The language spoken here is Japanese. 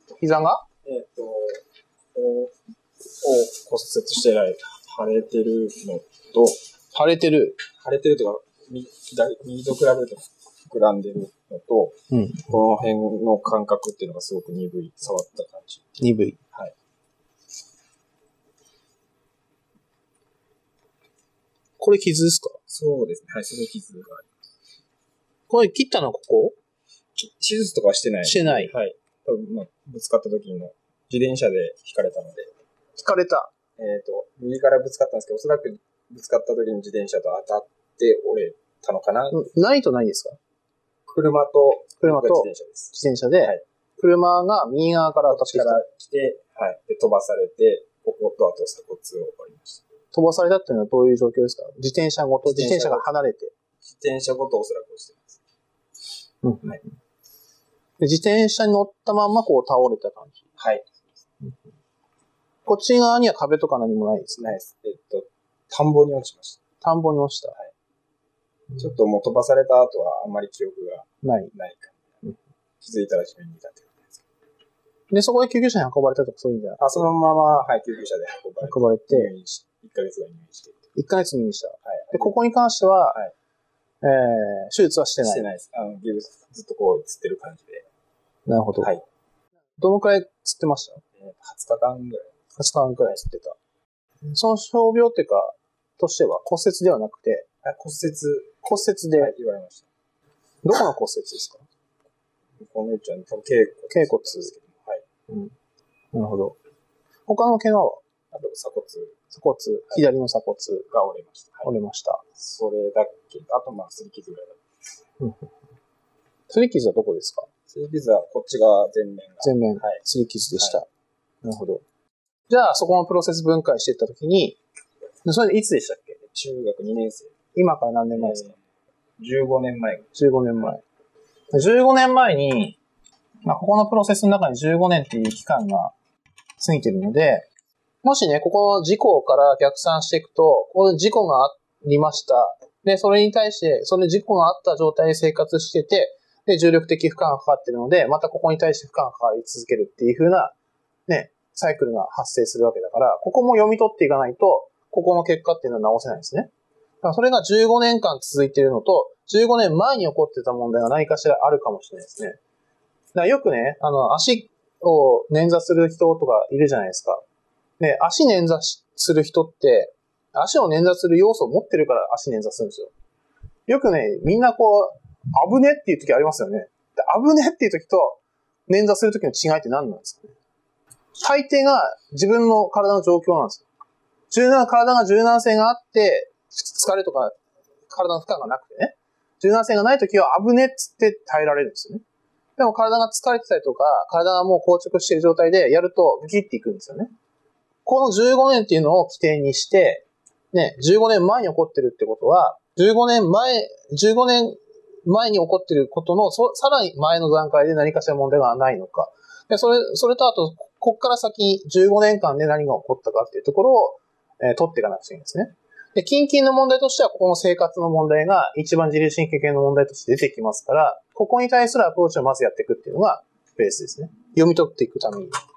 膝が骨折してない腫れてるのと、 腫れてるというか、右と比べると膨らんでるのと、 うん。 この辺の感覚っていうのがすごく鈍い、触った感じ。 鈍い。 はい。 これ傷ですか？ そうですね。はい、その傷があります。 これ切ったのはここ？ 手術とかはしてない。 してない。 はい。多分、ぶつかった時の自転車で引かれたので。 引かれた。 右からぶつかったんですけど、おそらくぶつかった時に自転車と当たって折れたのかな。 ないとないですか？ 車と自転車です。 自転車で、はい、車が右側から当たってきて、はい。で、飛ばされて、こことあと鎖骨を折りました。 飛ばされたっていうのはどういう状況ですか？自転車ごと、自転車が離れて。 自転車ごとおそらく落ちてます。 うん。はい。で自転車に乗ったまんまこう倒れた感じ。 はい。 こっち側には壁とか何もないですね。 ないです。田んぼに落ちました。 田んぼに落ちた。はい。 ちょっともう飛ばされた後はあんまり記憶がないか。気づいたら地面にいたってことです。 で、そこで救急車に運ばれたとかそういうんじゃない？ そのまま、はい、救急車で運ばれて、 1ヶ月ぐらい入院して。 1ヶ月入院した。 はい。 で、ここに関しては、はい、手術はしてない。 してないです。ギブスずっとこう、つってる感じで。 なるほど。 はい。 どのくらいつってました？ 20日間ぐらい。 20日間くらいつってた。その傷病っていうか、としては骨折ではなくて、 骨折で、 はい、言われました。 どこの骨折ですか？ このゆっちゃん、多分頸骨ですけど。はい。 うん。なるほど。他の怪我は？ あと鎖骨、 左の鎖骨が折れました。 折れました。 それだけ、あと擦り傷ぐらいだった。 擦り傷はどこですか？ 擦り傷はこっち側前面。 はい。擦り傷でした。なるほど。じゃあ、そこのプロセス分解していったときに、それでいつでしたっけ？ 中学2年生。 今から何年前ですか ？15年前。 15年前。15年前に、ここのプロセスの中に15年っていう期間が過ぎてるので、もしね、ここの事故から逆算していくと、ここで事故がありました。で、それに対して、それ事故があった状態で生活してて、で、重力的負荷がかかってるので、またここに対して負荷がかかり続けるっていう風な、ね、サイクルが発生するわけだから、ここも読み取っていかないと、ここの結果っていうのは直せないんですね。だからそれが15年間続いているのと、15年前に起こってた問題が何かしらあるかもしれないですね。だからよくね、足を捻挫する人とかいるじゃないですか。で、足捻挫する人って、足を捻挫する要素を持ってるから足捻挫するんですよ。よくね、みんなこう、危ねっていう時ありますよね。で危ねっていう時と、捻挫する時の違いって何なんですかね。大抵が自分の体の状況なんですよ。体が柔軟性があって、疲れとか体の負荷がなくてね。柔軟性がないときは危ねっつって耐えられるんですよね。でも体が疲れてたりとか、体がもう硬直している状態でやるとグキっていくんですよね。この15年っていうのを起点にして、ね、15年前に起こってるってことは、15年前に起こってることの、さらに前の段階で何かしら問題がないのか。で、それとあと、こっから先15年間で何が起こったかっていうところを、取っていかなくちゃいけないんですね。で、近々の問題としては、ここの生活の問題が一番自律神経系の問題として出てきますから、ここに対するアプローチをまずやっていくっていうのがベースですね。読み取っていくために。